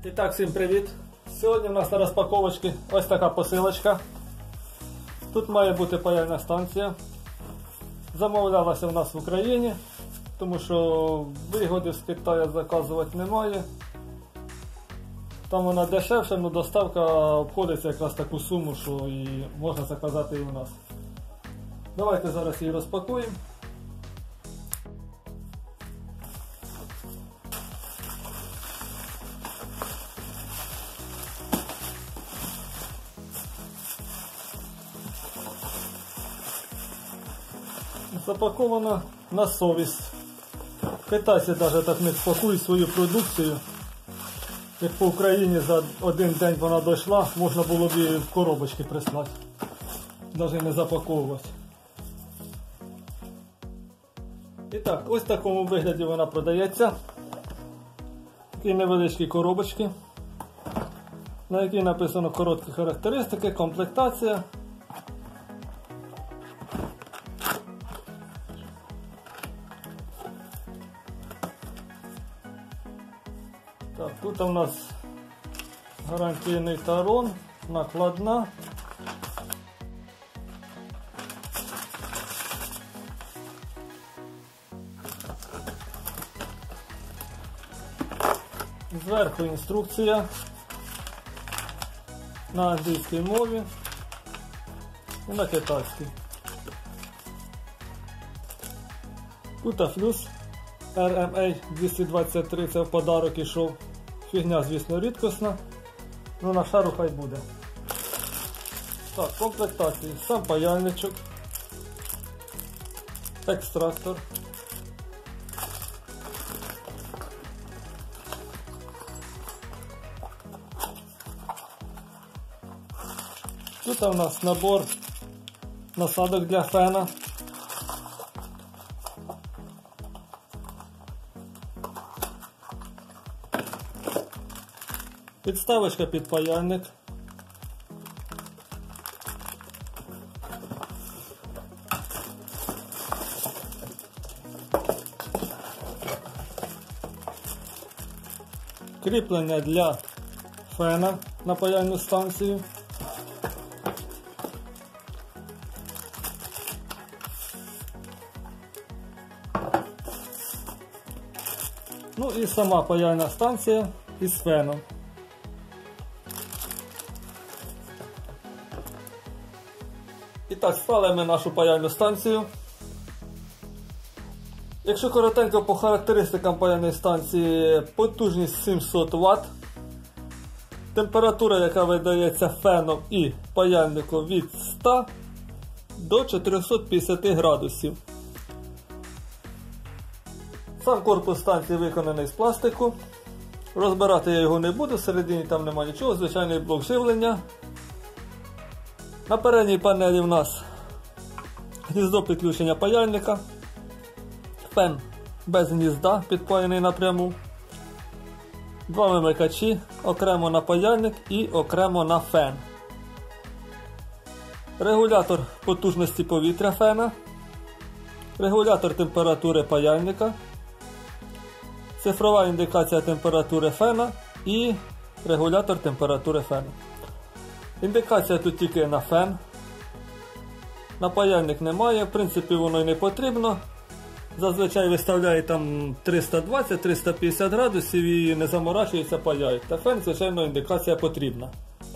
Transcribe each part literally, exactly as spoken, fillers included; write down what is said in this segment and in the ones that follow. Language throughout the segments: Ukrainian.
І так, всім привіт! Сьогодні у нас на розпаковочці ось така посилочка. Тут має бути паяльна станція. Замовлялася у нас в Україні, тому що вигоди з Китаю заказувати немає. Там вона дешевша, але доставка обходиться якраз таку суму, що і можна заказати і у нас. Давайте зараз її розпакуємо. Запаковано на совість. Китайці навіть так не спакують свою продукцію. Як по Україні за один день вона дійшла, можна було б її в коробочки прислати. Навіть не запаковувати. І так, ось в такому вигляді вона продається. Такі невеличкі коробочки, на якій написано короткі характеристики, комплектація. Так, тут у нас гарантійний талон, накладна. Зверху інструкція на англійській мові і на китайській. Тут флюс ар ем ей двісті двадцять три, це в подарок ішов. Фігня, звісно, рідкісна, але на шару хай буде. Так, комплектації. Сам паяльничок, екстрактор, тут у нас набор насадок для фена. Підставочка під паяльник. Кріплення для фена на паяльну станцію. Ну і сама паяльна станція із феном. І так, стали ми нашу паяльну станцію. Якщо коротенько по характеристикам паяльної станції, потужність сімсот ватт, температура, яка видається феном і паяльником, від ста до чотирьохсот п'ятдесят градусів. Сам корпус станції виконаний з пластику. Розбирати я його не буду, всередині там немає нічого, звичайний блок живлення. На передній панелі в нас гніздо підключення паяльника, фен без гнізда, підпаяний напряму, два вимикачі, окремо на паяльник і окремо на фен. Регулятор потужності повітря фена, регулятор температури паяльника, цифрова індикація температури фена і регулятор температури фена. Індикація тут тільки на фен, на паяльник немає, в принципі воно й не потрібно. Зазвичай виставляє там триста двадцять - триста п'ятдесят градусів і не заморачується паяють. Та фен, звичайно, індикація потрібна.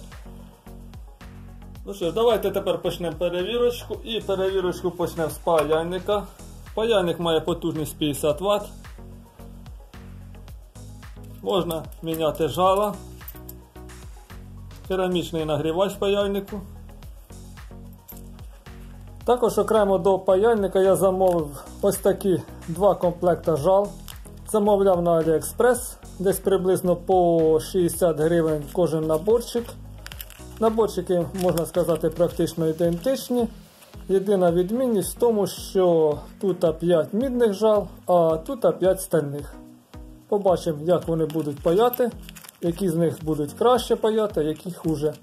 Ну що ж, давайте тепер почнемо перевірочку. І перевірочку почнемо з паяльника. Паяльник має потужність п'ятдесят ватт. Можна міняти жала. Керамічний нагрівач паяльнику. Також окремо до паяльника я замовив ось такі два комплекта жал. Замовляв на AliExpress, десь приблизно по шістдесят гривень кожен наборчик. Наборчики, можна сказати, практично ідентичні. Єдина відмінність в тому, що тут п'ять мідних жал, а тут п'ять стальних. Побачимо, як вони будуть паяти. Які з них будуть краще паяти, які хуже.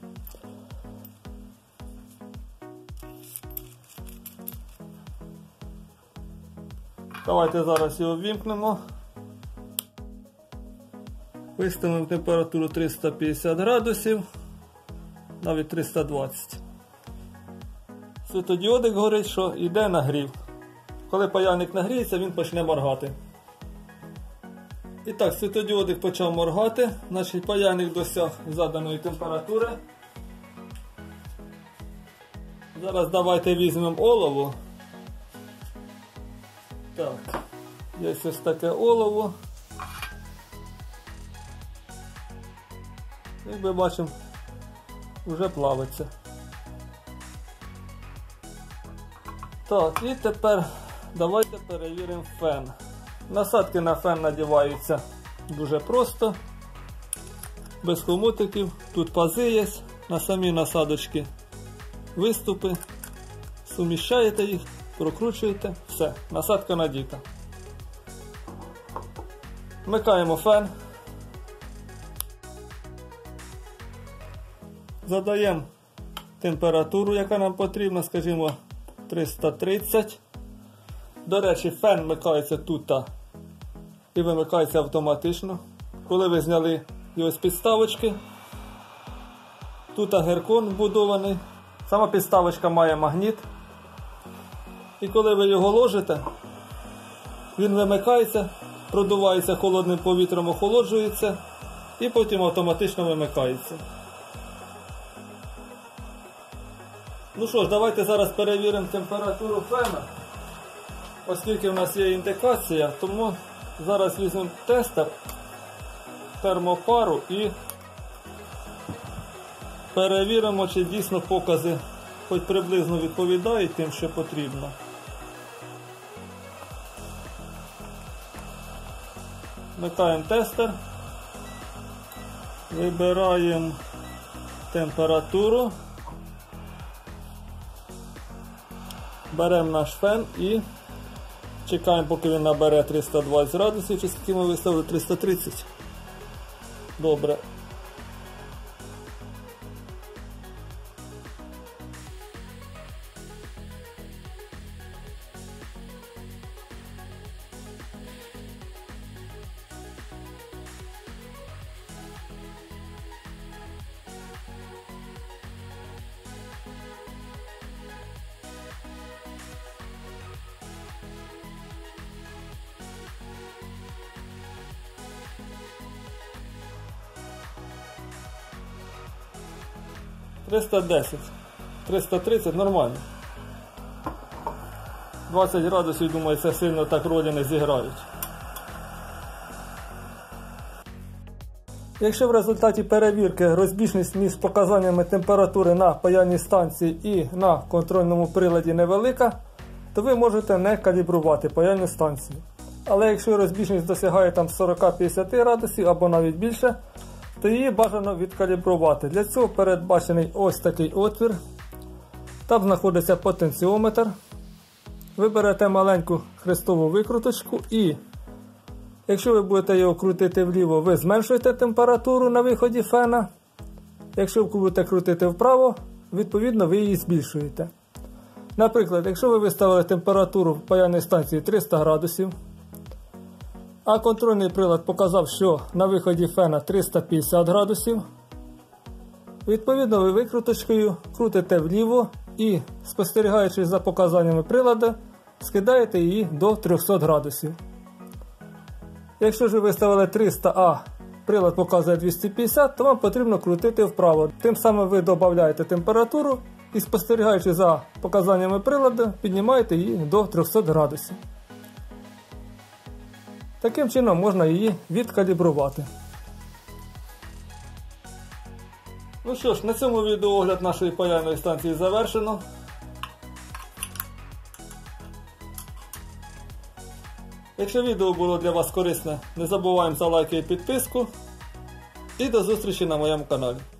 Давайте зараз його ввімкнемо. Виставимо температуру триста п'ятдесят градусів, навіть триста двадцять. Світодіодик горить, що йде нагрів. Коли паяльник нагріється, він почне моргати. І так, світодіодик почав моргати, значить паяльник досяг заданої температури. Зараз давайте візьмемо олово. Так, є ось таке олово. Як ми бачимо, вже плавиться. Так, і тепер давайте перевіримо фен. Насадки на фен надіваються дуже просто, без хомутиків. Тут пази є, на самі насадочки виступи. Суміщаєте їх, прокручуєте, все, насадка надіта. Вмикаємо фен. Задаємо температуру, яка нам потрібна, скажімо, триста тридцять. До речі, фен вмикається тут і вимикається автоматично. Коли ви зняли його з підставочки, тут геркон вбудований. Сама підставочка має магніт. І коли ви його ложите, він вимикається, продувається холодним повітрям, охолоджується і потім автоматично вимикається. Ну що ж, давайте зараз перевіримо температуру фена. Оскільки в нас є індикація, тому зараз візьмемо тестер, термопару і перевіримо, чи дійсно покази хоч приблизно відповідають тим, що потрібно. Вмикаємо тестер, вибираємо температуру, беремо наш фен і чекаємо, поки він набере триста двадцять градусів, чи скільки ми виставили, триста тридцять. Добре. триста десять, триста тридцять нормально. двадцять градусів, думаю, це сильно так ролі не зіграють. Якщо в результаті перевірки розбіжність між показаннями температури на паяльній станції і на контрольному приладі невелика, то ви можете не калібрувати паяльну станцію. Але якщо розбіжність досягає там сорок п'ятдесят градусів або навіть більше, то її бажано відкалібрувати. Для цього передбачений ось такий отвір. Там знаходиться потенціометр. Ви берете маленьку хрестову викруточку і, якщо ви будете його крутити вліво, ви зменшуєте температуру на виході фена. Якщо ви будете крутити вправо, відповідно ви її збільшуєте. Наприклад, якщо ви виставили температуру в паяльній станції триста градусів, а контрольний прилад показав, що на виході фена триста п'ятдесят градусів, відповідно ви викруточкою крутите вліво і, спостерігаючи за показаннями приладу, скидаєте її до трьохсот градусів. Якщо ж ви виставили триста, а прилад показує двісті п'ятдесят, то вам потрібно крутити вправо. Тим самим ви додаєте температуру і, спостерігаючи за показаннями приладу, піднімаєте її до трьохсот градусів. Таким чином можна її відкалібрувати. Ну що ж, на цьому відео огляд нашої паяльної станції завершено. Якщо відео було для вас корисне, не забуваємо за лайки і підписку. І до зустрічі на моєму каналі.